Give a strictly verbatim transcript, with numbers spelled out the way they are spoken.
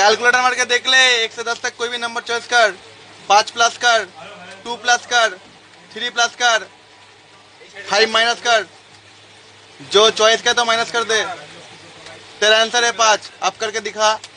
Calculator मार के देख ले, एक से दस तक कोई भी नंबर चॉइस कर। पाँच प्लस कर, टू प्लस कर, थ्री प्लस कर, फाइव माइनस कर, जो चॉइस किया तो माइनस कर दे। तेरा आंसर है पाँच। अब करके दिखा।